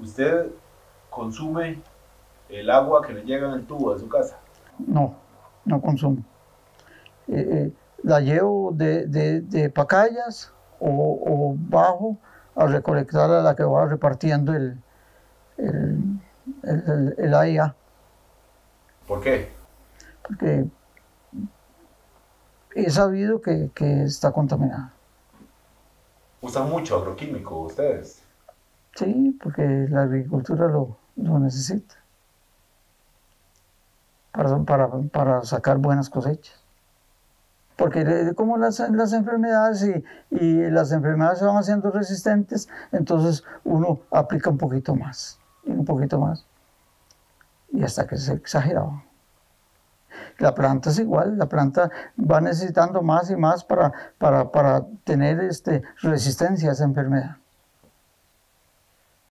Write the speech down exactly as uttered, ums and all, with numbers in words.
¿Usted consume el agua que le llega en el tubo de su casa? No, no consumo. Eh, eh, la llevo de, de, de pacayas o, o bajo a recolectar a la que va repartiendo el, el, el, el A I A. ¿Por qué? Porque he sabido que, que está contaminada. ¿Usan mucho agroquímico ustedes? Sí, porque la agricultura lo, lo necesita para, para, para sacar buenas cosechas. Porque como las, las enfermedades y, y las enfermedades se van haciendo resistentes, entonces uno aplica un poquito más, y un poquito más, y hasta que se exageraba. La planta es igual, la planta va necesitando más y más para, para, para tener este, resistencia a esa enfermedad.